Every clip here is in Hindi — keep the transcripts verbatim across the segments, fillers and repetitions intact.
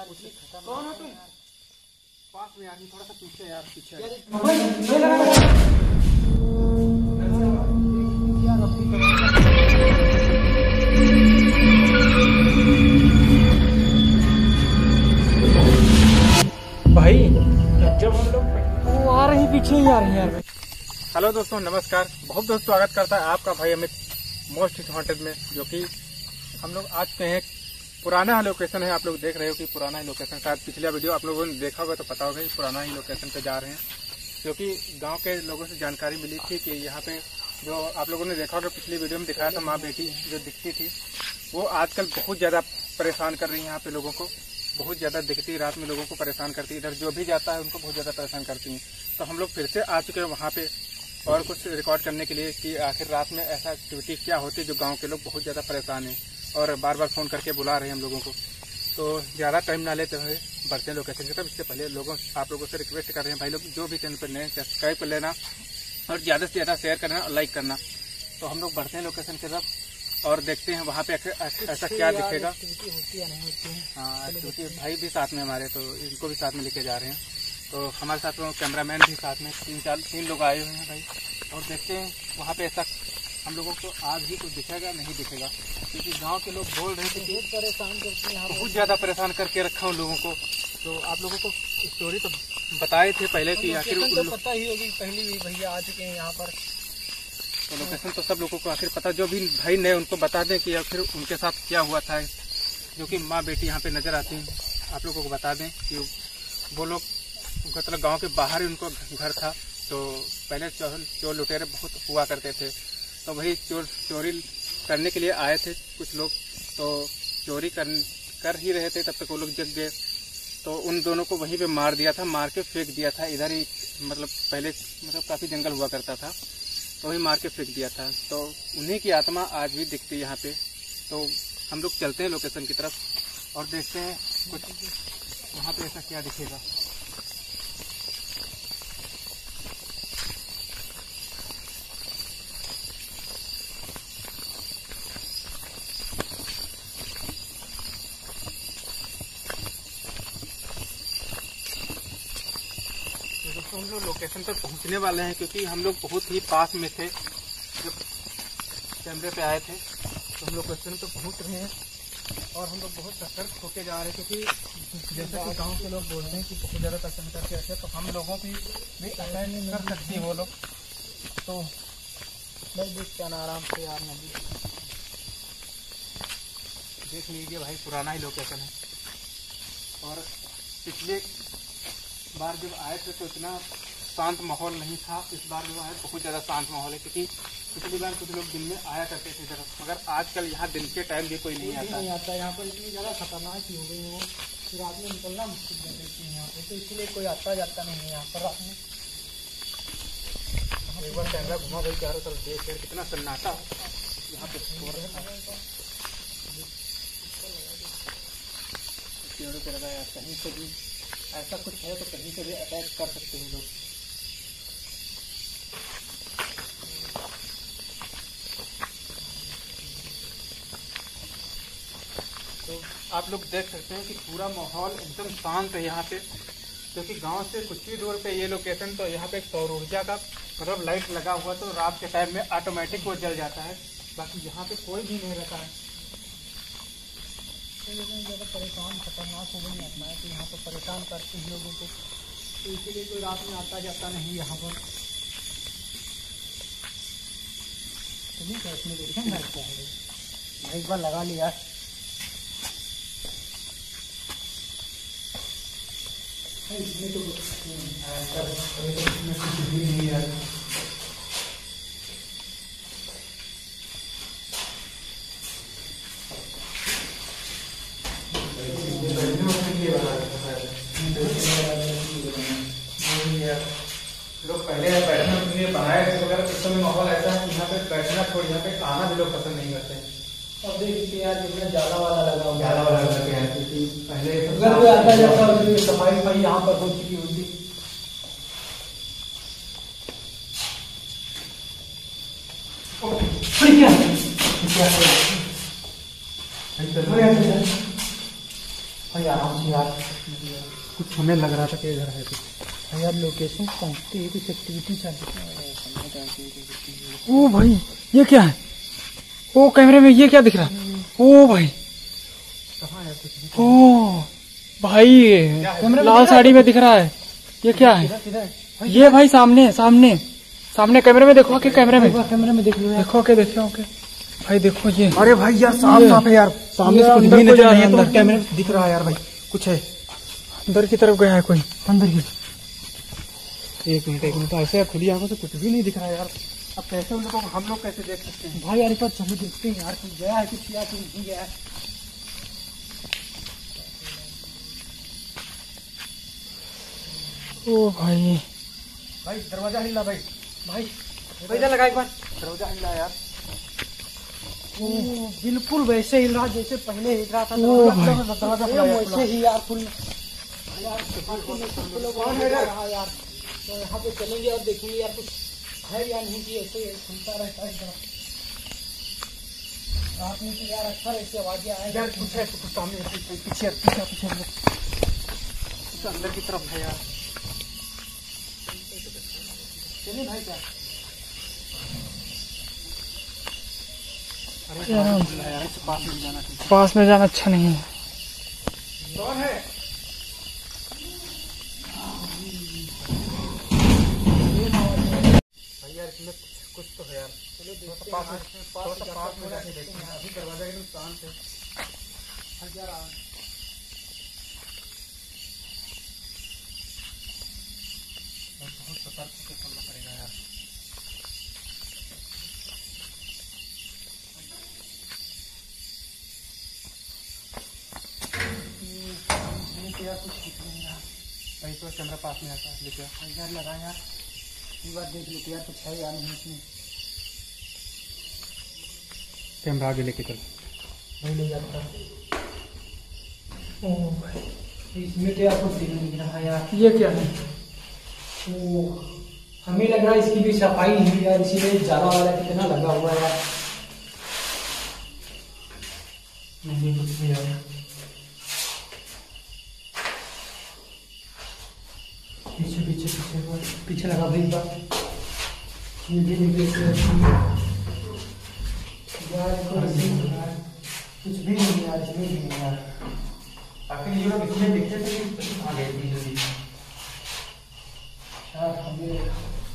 यार, कौन हो तुम? पास में यार, थोड़ा सा पीछे यार, पीछे भाई। जब हम लोग वो आ रहे हैं, पीछे ही आ रहे हैं यार। हेलो दोस्तों, नमस्कार। बहुत बहुत स्वागत करता है आपका भाई अमित मोस्ट हॉन्टेड में, जो कि हम लोग आज के हैं पुराना लोकेशन है। आप लोग देख रहे हो कि पुराना ही लोकेशन, शायद पिछला वीडियो आप लोगों ने देखा होगा तो पता होगा, पुराना ही लोकेशन पे जा रहे हैं। क्योंकि गांव के लोगों से जानकारी मिली थी कि यहाँ पे जो आप लोगों ने देखा होगा पिछली वीडियो में दिखाया था, माँ बेटी जो दिखती थी वो आजकल बहुत ज़्यादा परेशान कर रही है। यहाँ पे लोगों को बहुत ज़्यादा दिखती है, रात में लोगों को परेशान करती है। इधर जो भी जाता है उनको बहुत ज़्यादा परेशान करती हैं। तो हम लोग फिर से आ चुके हैं वहाँ पे और कुछ रिकॉर्ड करने के लिए कि आखिर रात में ऐसा एक्टिविटी क्या होती है जो गांव के लोग बहुत ज़्यादा परेशान हैं और बार बार फ़ोन करके बुला रहे हैं हम लोगों को। तो ज़्यादा टाइम ना लेते हुए बढ़ते हैं लोकेशन की तरफ। इससे पहले लोगों आप लोगों से रिक्वेस्ट कर रहे हैं भाई लोग, जो भी चैनल पर नए सब्सक्राइब कर लेना और ज़्यादा से ज़्यादा शेयर करना और लाइक करना। तो हम लोग बढ़ते हैं लोकेशन की तरफ और देखते हैं वहाँ पे ऐसा क्या दिखेगा। हाँ, एक्टिविटी भाई भी साथ में हमारे, तो इनको भी साथ में लेके जा रहे हैं। तो हमारे साथ में कैमरामैन भी साथ में, तीन चार तीन लोग आए हुए हैं भाई। और देखते हैं वहाँ पे ऐसा हम लोगों को आज भी कुछ दिखेगा नहीं दिखेगा, क्योंकि गांव के लोग बोल रहे थे कि परेशान करते हैं, बहुत ज़्यादा परेशान करके रखा उन लोगों को। तो आप लोगों को स्टोरी तो बताए थे पहले कि आखिर तो पता ही होगी, पहले भी भैया आ चुके हैं यहाँ पर। तो लोकेशन तो सब लोगों को आखिर पता, जो भी भाई नए उनको बता दें कि आखिर उनके साथ क्या हुआ था। जो कि माँ बेटी यहाँ पे नजर आती हैं, आप लोगों को बता दें कि वो लोग मतलब गांव के बाहर ही उनको घर था। तो पहले चोर चोर लुटेरे बहुत हुआ करते थे, तो वही चोर चोरी करने के लिए आए थे कुछ लोग। तो चोरी कर कर ही रहे थे, तब तक वो लोग जग गए। तो उन दोनों को वहीं पे मार दिया था, मार के फेंक दिया था इधर ही। मतलब पहले मतलब काफ़ी जंगल हुआ करता था, तो वही मार के फेंक दिया था। तो उन्हीं की आत्मा आज भी दिखती है यहाँ पे। तो हम लोग चलते हैं लोकेशन की तरफ और देखते हैं कुछ वहाँ पे ऐसा क्या दिखेगा। तो हम लोग लोकेशन पर पहुंचने वाले हैं, क्योंकि हम लोग बहुत ही पास में थे जब कैमरे पे आए थे। तो हम लोकेशन पर पहुंच रहे हैं और हम लोग बहुत सतर्क होके जा रहे हैं, क्योंकि जैसे कि गांव के लोग बोल रहे हैं कि बहुत ज़्यादा परेशान करके ऐसे, तो हम लोगों की भी अटैक कर सकती है वो लोग। तो नहीं देखते ना, आराम से यार नदी देख लीजिए भाई, पुराना ही लोकेशन है। और पिछले बार जब आए थे तो इतना शांत माहौल नहीं था, इस बार जो है बहुत ज़्यादा शांत माहौल है। क्योंकि पिछली बार कुछ लोग दिन में आया करते थे इधर, मगर आजकल यहाँ दिन के टाइम भी कोई नहीं आता नहीं आता यहाँ पर। इतनी ज़्यादा खतरनाक ही हो गई है, वो रात में निकलना मुश्किल कर देती है यहाँ पे, तो इसलिए कोई आता जाता नहीं है यहाँ पर रात में। एक बार कैमरा घुमा भाई चारों तरफ देख कर, कितना सन्नाटा यहाँ पे पेड़ों पे लगाया। कहीं से भी ऐसा कुछ है तो कहीं से भी अटैक कर सकते हैं लोग। तो आप लोग देख सकते हैं कि पूरा माहौल एकदम शांत है यहाँ पे, क्योंकि गांव से कुछ ही दूर पे ये लोकेशन। तो यहाँ पे एक सौर ऊर्जा का मतलब लाइट लगा हुआ, तो रात के टाइम में ऑटोमेटिक वो जल जाता है। बाकी यहाँ पे कोई भी नहीं रहता है। तो ज़्यादा परेशान खतरनाक हो गई आता है, तो यहाँ पर परेशान करते हैं लोगों को, तो इसीलिए कोई रात में आता जाता नहीं यहाँ पर। ठीक है, इसमें देखें ना क्या है भाई, एक बार लगा लिया। इसमें तो नहीं है। लोग पहले बैठने के लिए बनाए थे, मगर इस समय माहौल ऐसा है कि यहाँ पे बैठना छोड़ यहाँ पे आना भी लोग पसंद नहीं करते। अब देखिए यार, जितना जाला वाला लगा हुआ, जाला वाला लगा के है, क्योंकि पहले अगर कोई आता जाता है सफाई सफाई यहाँ पर हो चुकी होती। क्या यार यार कुछ हमें लग रहा था कि इधर है कुछ। यार लोकेशन पहुंचती है, कुछ एक्टिविटी चल रही है। ओ भाई ये क्या है? ओ कैमरे में ये क्या दिख रहा है? ओ भाई कहाँ है कुछ? ओ भाई लाल साड़ी में दिख रहा है। ये क्या है? ये भाई सामने सामने सामने कैमरे में देखो के कैमरे में कैमरे में देख लो, देखो के देखो के भाई देखो ये। अरे भाई यार साफ साफ है यार, सामने से कुछ भी नजर नहीं है तो कैमरे में दिख रहा है यार भाई कुछ है। अंदर की तरफ गया है कोई अंदर की। एक मिनट एक मिनट, ऐसे खुली आंखों से कुछ भी नहीं दिख रहा है यार। अब कैसे उन लोगों को हम लोग कैसे देख सकते हैं भाई यार एक बार चलो देखते हैं यार, कुछ गया है कुछ या कुछ नहीं गया है। ओ भाई भाई दरवाजा हिला भाई, भाई इधर लगा एक बार दरवाजा हिला यार। ओ बिल्कुल वैसे हिल रहा जैसे पहले हिल रहा था। दरवाजा वैसे ही यार फुल यार। कौन है यार? तो यहाँ पे चलेंगे और देखेंगे यार कुछ है या नहीं कि ऐसे सुनता रहता है रात में तो यार अक्सर ऐसी आवाजें आए यार। कुछ है कुछ सामने पीछे पीछे पीछे कुछ अंदर की तरफ है यार। चलिए भाई क्या अरे यार पास में जाना पास में जाना अच्छा नहीं है। कौन है? भाई यार इसमें कुछ कुछ तो है यार। चलो देखते हैं पास में पास में पास में जाके देखते हैं। अभी दरवाजा एकदम शांत है यार। बहुत सतर्क होकर चलना पड़ेगा यार। यार कुछ दिख नहीं रहा भाई, तो कैमरा पास में आता है लेके यार लगा यार। एक बार देख लेते यार कुछ है या नहीं इसमें। कैमरा आगे लेके चल भाई ले जाता। ओ भाई इसमें तो यार कुछ दिख नहीं रहा यार। ये क्या है? ओ हमें लग रहा है इसकी भी सफाई नहीं है यार, इसीलिए जाला वाला कितना लगा हुआ है यार। नहीं कुछ नहीं यार। पीछे पीछे पीछे पीछे लगा भाई बात यार। कुछ भी नहीं यार, इसमें भी नहीं यार। आखिर ये लोग इसमें दिखते थे आ गए थे जल्दी यार। हमें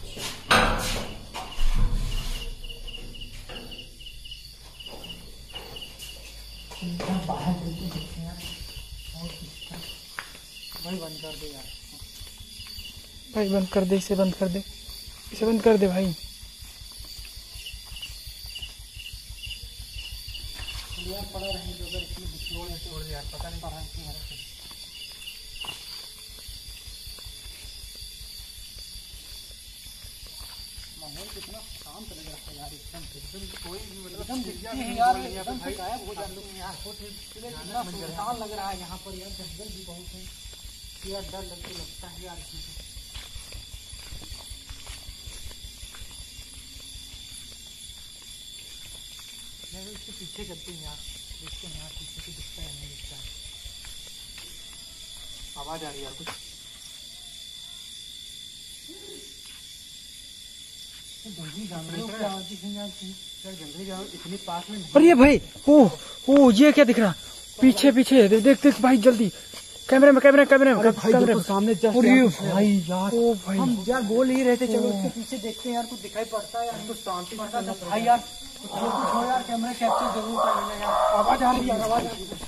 बाहर चलते देखते हैं यार। और भाई बंद कर दे यार, भाई बंद कर दे, इसे बंद कर दे, इसे बंद कर दे भाई। यार पड़ा रहेंगे अगर इसमें बिछोड़ ऐसे हो यार, पता नहीं पड़ा है। माहौल कितना शांत लग रहा है यार, एकदम एकदम कोई एकदम दिखते हैं यार, एकदम से गायब हो जाते हैं यार। कितना सुनसान लग रहा है यहाँ पर यार। जंगल भी बहुत है यार, डर लगते लगता है यार इसमें। इसके पीछे चलते हैं यार, देखते हैं यार पीछे से दिखता है नहीं दिखता है। आवाज आ रही है यार कुछ। जंगली जानवरों की आवाज यार, जंगली जानवर इतनी पास में। अरे भाई ओ ओ ये क्या दिख रहा? पीछे पीछे देख देख भाई जल्दी कैमरे में कैमरे कैमरे में कैमरे में सामने। भाई यार ओ भाई हम यार बोल ही रहे थे चलो उसके पीछे देखते हैं यार, कुछ दिखाई पड़ता है यार। कुछ शांति भाई यार कुछ हो यार, कैमरा कैप्चर जरूर कर लेना यार। आवाज आ रही है, आवाज आ रही है।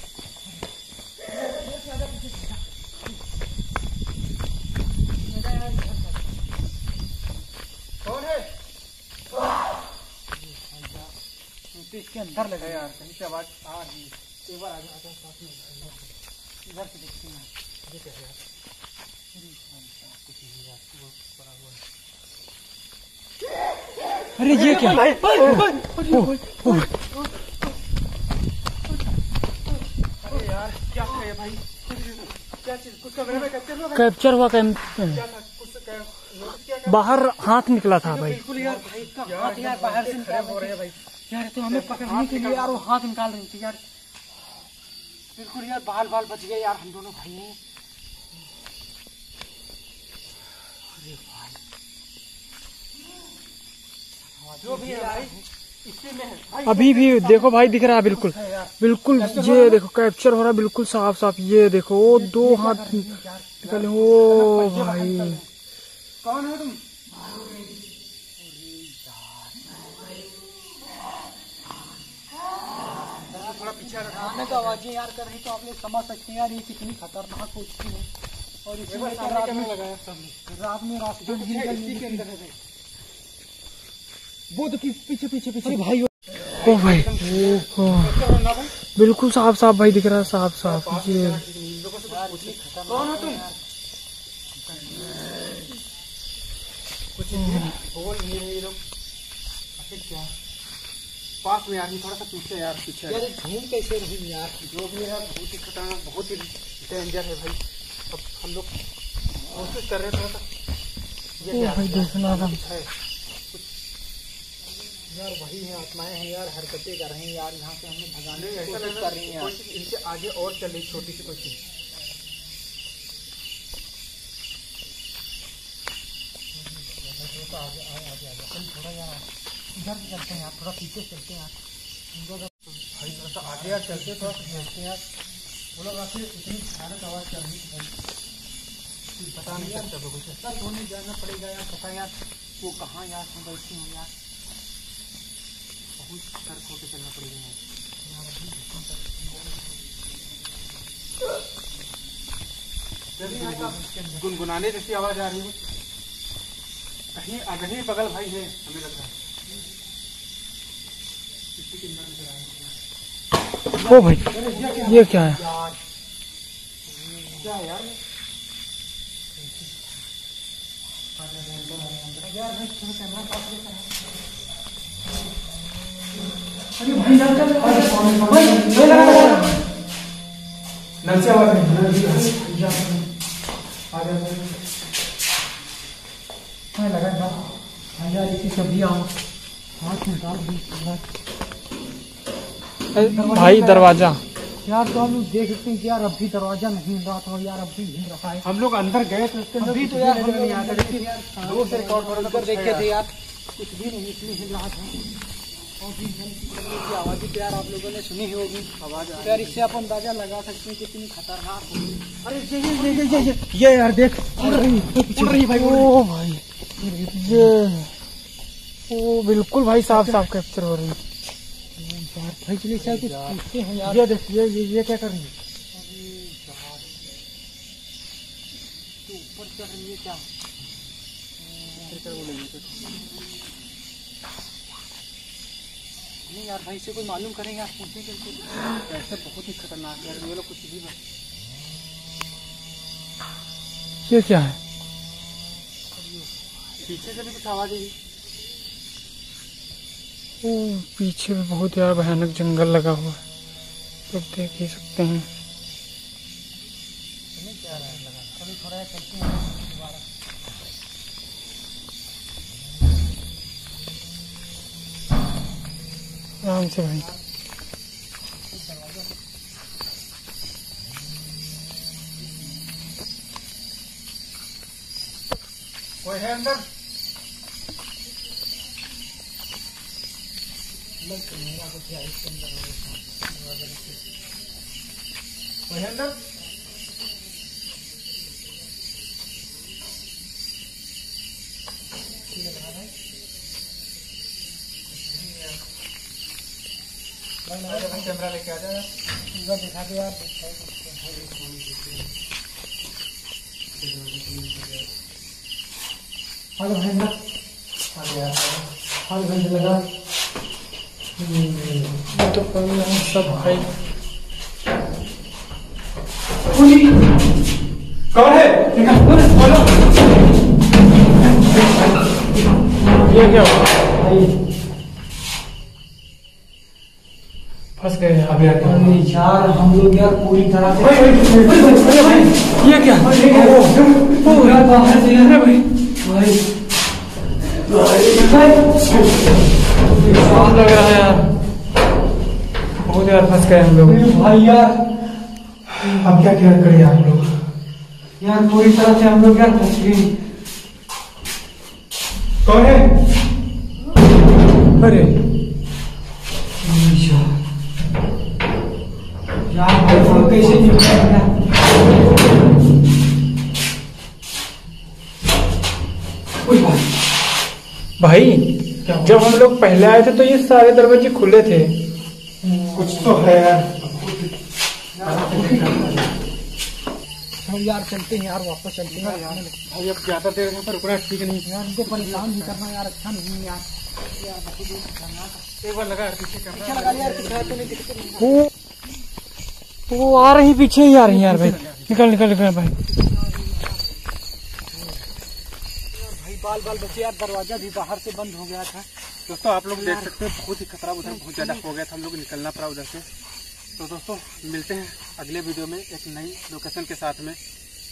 कौन है? तो इसके अंदर लगा यार, कहीं से आवाज आ रही है। एक बार आगे आगे साथ में इधर से देखते हैं ये क्या है यार। कुछ नहीं यार, वो पड़ा हुआ है। अरे ये क्या? अरे यार क्या है भाई? क्या चीज कुछ कैमरे में कैप्चर हुआ? कैप्चर हुआ कैम क्या था कुछ क्या? बाहर हाथ निकला था भाई। बिल्कुल यार भाई इसका हाथ यार बाहर से निकाल हो रहे हैं भाई यार। तो हमें पकड़ने के लिए यार वो हाथ निकाल रही थी यार। बिल्कुल यार, बाल बाल बच गए यार हम दोनों भाई हैं। अरे भाई जो भी है भाई इसी में है। अभी भी देखो भाई दिख रहा है बिल्कुल बिल्कुल, ये देखो कैप्चर हो रहा है बिल्कुल साफ साफ। ये देखो वो दो हाथ निकले। ओ भाई कौन है तुम? थोड़ा पीछे आने का आवाजें यार कर रही तो आप लोग समझ सकते हैं यार ये कितनी खतरनाक हो चुकी है। और इसी में रात में लगाया रात में रास्ते के अंदर है वो तो पीछे पीछे पीछे भाई। ओ भाई ओ, बिल्कुल साफ साफ भाई दिख रहा है, साफ साफ। ये कौन हो तुम? कुछ बोल नहीं रहे लोग। क्या पास में यार, थोड़ा सा पीछे यार, पीछे यार घूम कैसे रही यार। जो भी है बहुत ही खतरनाक, बहुत ही डेंजर है भाई। अब हम लोग कोशिश कर रहे हैं थोड़ा सा ये भाई देखना था यार। वही है, आत्माएं हैं यार, हरकतें कर रहे हैं यार। यहाँ से हमें भगाने की कोशिश कर रही हैं। इनसे आगे और चल रही छोटी सी कोशिश। आगे आगे आगे आगे थोड़ा यार इधर चलते हैं यार, थोड़ा पीछे चलते हैं यार भाई। थोड़ा सा आगे यार चलते, थोड़ा सा चलते यार। थोड़ा आखिर इतनी भयानक आवाज चल रही है, पता नहीं यार। चलो कुछ ऐसा सोने जाना पड़ेगा यार। पता यार वो कहाँ यार हम बैठे हैं यार। बहुत सर खोटे चलना पड़ेगा यार। गुनगुनाने जैसी आवाज आ रही है कहीं अगही बगल भाई है, हमें लग रहा है। ओ भाई ये क्या है? क्या यार अरे भाई यार लगा था यार। इसी सभी आओ हाथ में डाल भाई दरवाजा यार। तो हम लोग देख सकते हैं कि यार अभी दरवाजा नहीं हिल रहा था यार, अभी हिल रहा है। हम लोग अंदर गए तो उसके अभी तो यार हम नहीं आता, लेकिन दूर से रिकॉर्ड कर देखे थे यार, कुछ भी नहीं इसलिए हिल रहा था। और भी की आवाज़ तो यार आप लोगों ने सुनी ही होगी आवाज यार। इससे आप अंदाजा लगा सकते हैं कितनी खतरनाक होगी। अरे ये ये ये ये ये ये यार देख उड़ रही उड़ रही भाई। ओ भाई ये ओ बिल्कुल भाई साफ साफ कैप्चर हो रही है भाई। चलिए सर कुछ पूछते हैं यार। ये देख ये ये ये क्या कर रही है? ऊपर चढ़ रही है क्या? नहीं यार भाई से कोई मालूम करें यार, पूछे कि ऐसे बहुत ही खतरनाक यार। ये लोग कुछ भी बस ये क्या है? पीछे से भी कुछ आवाज आई। ओ पीछे भी बहुत यार भयानक जंगल लगा हुआ है, तो देख ही सकते हैं। क्या लगा अभी थोड़ा चलते हैं दोबारा। आराम से भाई। कोई है अंदर? कोई है अंदर? कैमरा लेके आ जाए दिखा दे यार। हेलो भैया हेलो भैया लगा तो सब भाई कौन है? ये क्या हुआ? फंस गए यार। यार हम लोग यार पूरी तरह से ये क्या? ओ यार बाहर से यार भाई भाई लग रहा है यार, बहुत यार फंस गए हम लोग भाई यार। अब क्या क्या करें हम लोग यार, पूरी तरह से हम लोग यार फंस गए। कौन है? अरे यार भाई साहब कैसे निकलेगा? भाई जब हम लोग पहले आए थे तो ये सारे दरवाजे खुले थे। कुछ तो है यार। यार चलते हैं यार, वापस चलते हैं यार। भाई अब ज्यादा देर यहाँ पर रुकना ठीक नहीं है यार, इनको परेशान भी करना यार अच्छा नहीं है यार। एक बार लगा पीछे कैमरा। वो वो आ रही पीछे ही आ रही यार भाई। निकल निकल निकल भाई। भाई बाल बाल बचे यार, दरवाजा भी बाहर से बंद हो गया था। दोस्तों आप लोग देख सकते हैं बहुत ही खतरा उधर बहुत ज्यादा हो गया था, हम लोग निकलना पड़ा उधर से। तो दोस्तों मिलते हैं अगले वीडियो में एक नई लोकेशन के साथ में।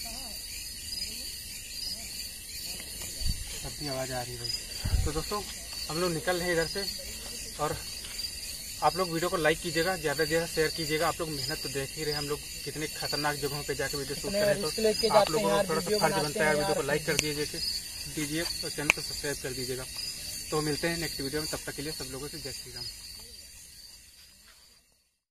सबकी आवाज आ रही है भाई। तो दोस्तों हम लोग निकल रहे हैं इधर से, और आप लोग वीडियो को लाइक कीजिएगा, ज़्यादा से ज़्यादा शेयर कीजिएगा। आप लोग मेहनत तो देख ही रहे, हम लोग कितने खतरनाक जगहों पे जाके वीडियो शूट करें, तो आप लोगों को थोड़ा सा फर्ज बनता है वीडियो को लाइक कर दीजिए दीजिए और चैनल को सब्सक्राइब कर दीजिएगा। तो मिलते हैं नेक्स्ट वीडियो में, तब तक के लिए सब लोगों से जय श्री राम।